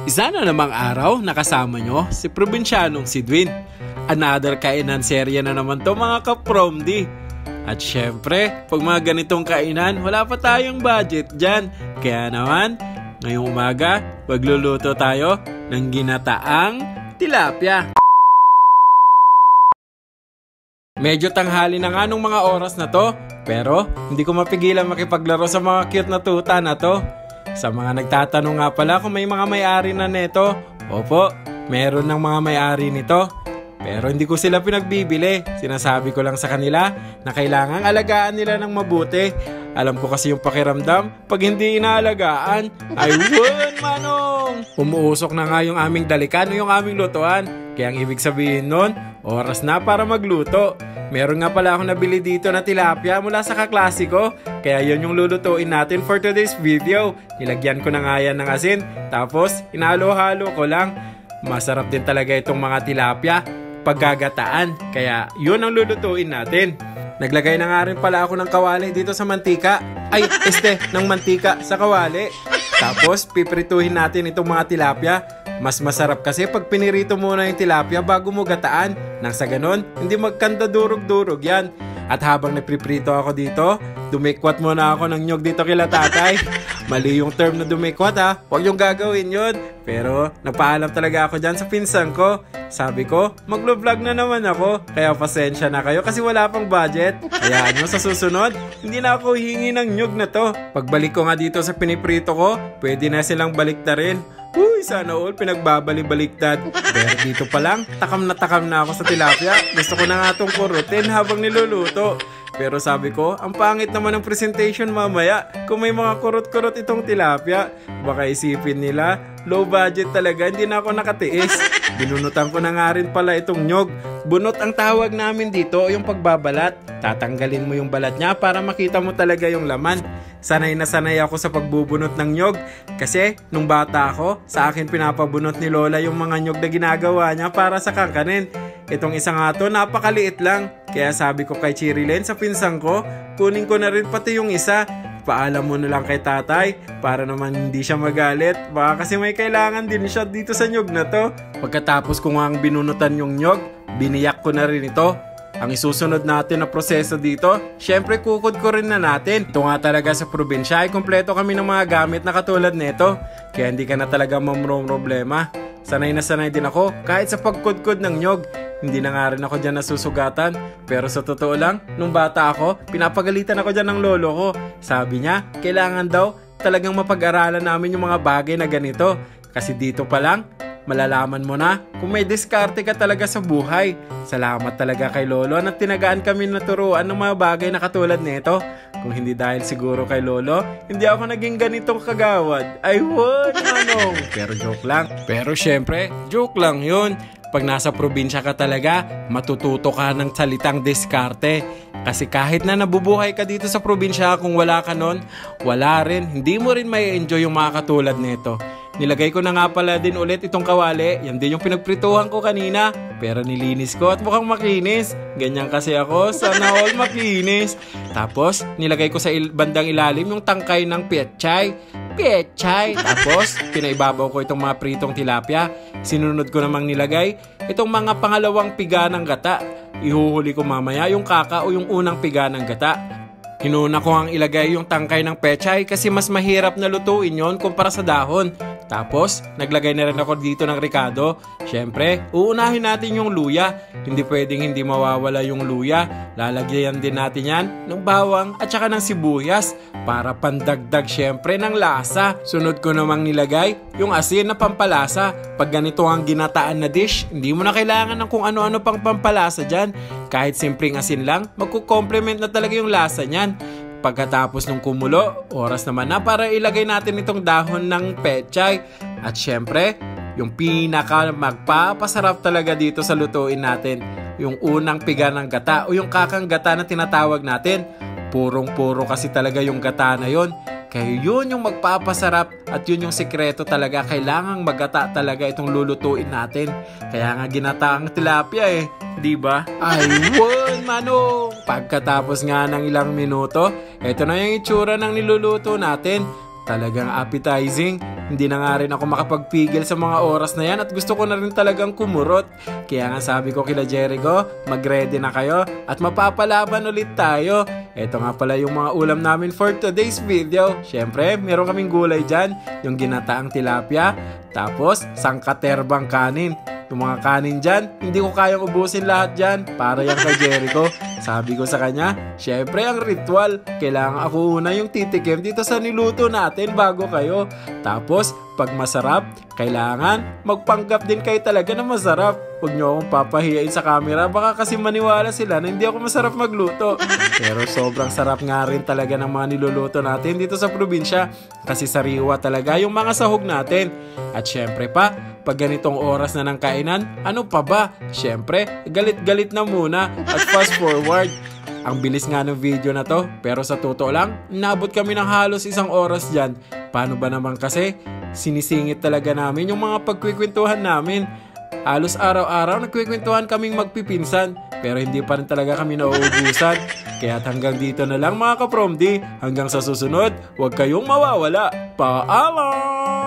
Isa na namang araw nakasama nyo si Probinsyanong si Dwin. Another kainan serya na naman to mga kapromdi. At syempre, pag mga ganitong kainan, wala pa tayong budget dyan. Kaya naman, ngayong umaga, magluluto tayo ng ginataang tilapia. Medyo tanghali na nga nung mga oras na to, pero hindi ko mapigilan makipaglaro sa mga cute na tuta na to. Sa mga nagtatanong nga pala kung may mga may-ari na neto, opo, meron ng mga may-ari nito. Pero hindi ko sila pinagbibili. Sinasabi ko lang sa kanila na kailangang alagaan nila ng mabuti. Alam ko kasi yung pakiramdam pag hindi inaalagaan. Ay won manong! Umuusok na nga yung aming dalikan o yung aming lutuan. Kaya ang ibig sabihin nun, oras na para magluto. Meron nga pala akong nabili dito na tilapia mula sa kaklase ko. Kaya yun yung lulutuin natin for today's video. Nilagyan ko na nga yan ng asin. Tapos inalo-halo ko lang. Masarap din talaga itong mga tilapia paggagataan. Kaya yun ang lulutuin natin. Naglagay na nga rin pala ako ng kawali dito sa mantika. Ay, ng mantika sa kawali. Tapos piprituhin natin itong mga tilapia. Mas masarap kasi pag pinirito muna yung tilapia bago mo gataan. Nang sa ganon, hindi magkanda durog-durog yan. At habang napriprito ako dito, dumikwat muna ako ng nyog dito kila tatay. Mali yung term na dumikwat ha, huwag yung gagawin yun. Pero napaalam talaga ako dyan sa pinsan ko. Sabi ko, maglo-vlog na naman ako. Kaya pasensya na kayo kasi wala pang budget. Kaya ano, sa susunod, hindi na ako hihingi ng nyog na to. Pagbalik ko nga dito sa piniprito ko, pwede na silang baliktarin. Uy, sana all pinagbabali-baliktad. Pero dito pa lang, takam na ako sa tilapia. Gusto ko na nga itong kurutin habang niluluto. Pero sabi ko, ang pangit naman ng presentation mamaya kung may mga kurot-kurot itong tilapia. Baka isipin nila, low budget talaga, hindi na ako nakatiis. Binunutan ko na nga rin pala itong nyog. Bunot ang tawag namin dito, yung pagbabalat. Tatanggalin mo yung balat niya para makita mo talaga yung laman. Sanay na sanay ako sa pagbubunot ng nyog. Kasi nung bata ako, sa akin pinapabunot ni Lola yung mga nyog na ginagawa niya para sa kangkanin. Itong isa nga to, napakaliit lang. Kaya sabi ko kay Chirilen sa pinsang ko, kunin ko na rin pati yung isa. Paalam mo na lang kay tatay para naman hindi siya magalit. Baka kasi may kailangan din siya dito sa nyog na to. Pagkatapos ko nga binunutan yung nyog, biniyak ko na rin ito. Ang isusunod natin na proseso dito, syempre kukod ko rin na natin. Ito nga talaga sa probinsya ay kumpleto kami ng mga gamit na katulad nito. Kaya hindi ka na talaga problema. Sanay na sanay din ako kahit sa pagkudkod ng nyog. Hindi na nga rin ako dyan nasusugatan. Pero sa totoo lang, nung bata ako, pinapagalitan ako dyan ng lolo ko. Sabi niya, kailangan daw talagang mapag-aralan namin yung mga bagay na ganito. Kasi dito pa lang, malalaman mo na kung may diskarte ka talaga sa buhay. Salamat talaga kay Lolo na tinagaan kami naturuan ng mga bagay na katulad nito. Kung hindi dahil siguro kay Lolo, hindi ako naging ganitong kagawad. Ay won, manong! Pero joke lang. Pero syempre, joke lang yun. Pag nasa probinsya ka talaga, matututo ka ng salitang diskarte. Kasi kahit na nabubuhay ka dito sa probinsya, kung wala ka nun, wala rin. Hindi mo rin may enjoy yung mga katulad nito. Nilagay ko na nga pala din ulit itong kawali. Yan din yung pinagprituhan ko kanina. Pero nilinis ko at mukhang makinis. Ganyan kasi ako, sana all makinis. Tapos, nilagay ko sa bandang ilalim yung tangkay ng pechay. Tapos, pinaibabaw ko itong mga pritong tilapia. Sinunod ko namang nilagay itong mga pangalawang piga ng gata. Ihuhuli ko mamaya yung kaka o yung unang piga ng gata. Hinuna ko ang ilagay yung tangkay ng pechay kasi mas mahirap na lutuin yon kumpara sa dahon. Tapos, naglagay na rin ako dito ng ricado. Siyempre, uunahin natin yung luya. Hindi pwedeng hindi mawawala yung luya. Lalagyan din natin yan ng bawang at saka ng sibuyas para pandagdag siyempre ng lasa. Sunod ko namang nilagay yung asin na pampalasa. Pag ganito ang ginataan na dish, hindi mo na kailangan ng kung ano-ano pang pampalasa dyan. Kahit simpleng asin lang, magkukomplement na talaga yung lasa niyan. Pagkatapos ng kumulo, oras naman na para ilagay natin itong dahon ng pechay. At syempre, yung pinaka magpapasarap talaga dito sa lutuin natin, yung unang piga ng gata o yung kakang gata na tinatawag natin. Purong-puro kasi talaga yung gata na yon. Kaya yun yung magpapasarap at yun yung sikreto talaga. Kailangang magata talaga itong lulutuin natin. Kaya nga ginata ang tilapia eh. Diba? Ay, won, manong! Pagkatapos nga ng ilang minuto, eto na yung itsura ng niluluto natin. Talagang appetizing. Hindi na nga rin ako makapagpigil sa mga oras na yan at gusto ko na rin talagang kumurot. Kaya nga sabi ko kila Jericho, mag-ready na kayo at mapapalaban ulit tayo. Ito nga pala yung mga ulam namin for today's video. Syempre, meron kaming gulay dyan, yung ginataang tilapia, tapos sangkaterbang kanin. Yung mga kanin dyan, hindi ko kayang ubusin lahat dyan para yan kay Jericho. Sabi ko sa kanya, syempre ang ritual, kailangan ako una yung titikim dito sa niluto natin bago kayo. Tapos, pag masarap, kailangan magpanggap din kayo talaga na masarap. Huwag nyo akong papahiyain sa camera, baka kasi maniwala sila na hindi ako masarap magluto. Pero sobrang sarap nga rin talaga ng mga niluluto natin dito sa probinsya kasi sariwa talaga yung mga sahog natin. At syempre pa, pag ganitong oras na ng kainan, ano pa ba? Syempre, galit-galit na muna at fast forward. Ang bilis nga ng video na to, pero sa totoo lang, nabot kami ng halos 1 oras dyan. Paano ba naman kasi? Sinisingit talaga namin yung mga pagkwikwentuhan namin. Halos araw-araw nagkwikwentuhan kaming magpipinsan, pero hindi pa rin talaga kami nauubusan. Kaya't hanggang dito na lang mga ka-Promdi. Hanggang sa susunod, huwag kayong mawawala. Paalam!